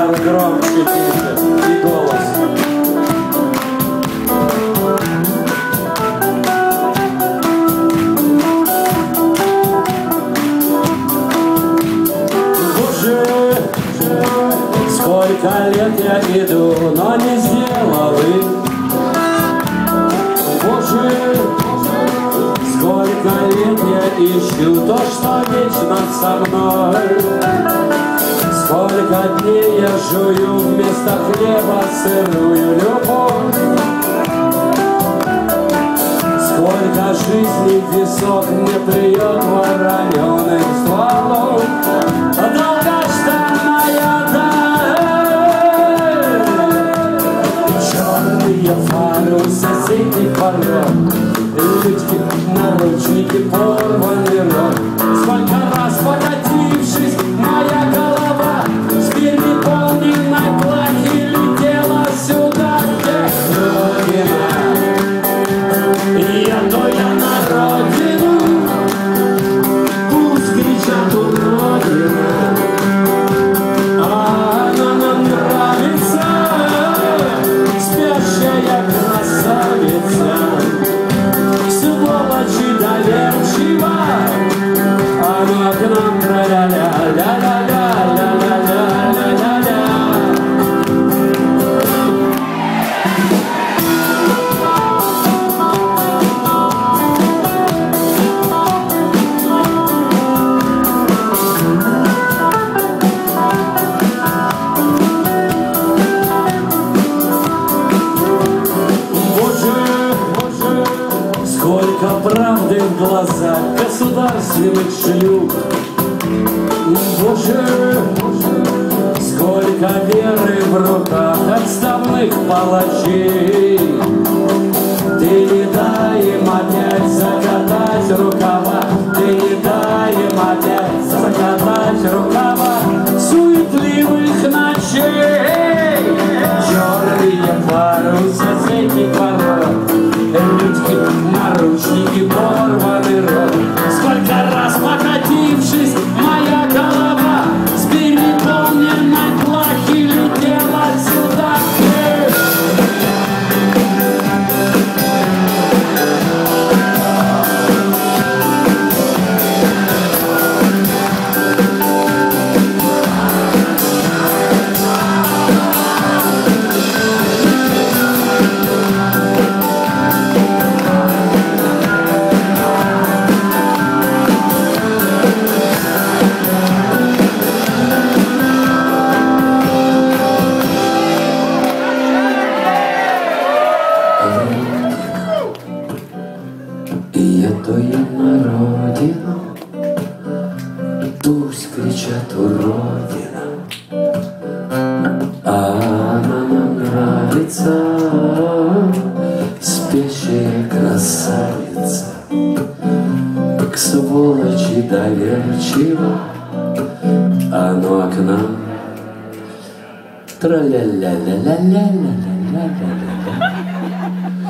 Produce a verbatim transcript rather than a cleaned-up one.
Надо громче, тише и голос. Боже, сколько лет я иду, но не сделал их. Боже, сколько лет я ищу то, что вечно со мной. Сколько дней я жую вместо хлеба сырую любовь. Сколько жизней в висок мне плюет вороненых стволов. Долгожданная даль, черные фары у соседних ворот, людки, наручники, порванный рот. Сколько раз покатившись, моя голова с переполненной плахи летела сюда, где Родина. Еду я на родину, пусть кричат у Родина. А она нам нравится, спящая красавица. Сволочи доверчива, она к нам тра-ля-ля, ля-ля-ля, ля-ля-ля, ля-ля-ля. Сколько правды в глазах государственных шлюх. Боже, сколько веры в руках отставных палачей. Ты не дай им опять закатать рукава, ты не дай им опять закатать рукава суетливых ночей. Черные фары у соседних ворот, людки, наручники, порванный рот. Сколько раз покатившись, моя голова с переполненной плахи летела сюда. Еду я на родину, пусть кричат у Родина. А она нам нравится, спящая красавица. К сволочи доверчива, оно к нам тра-ля-ля-ля-ля-ля-ля-ля-ля-ля.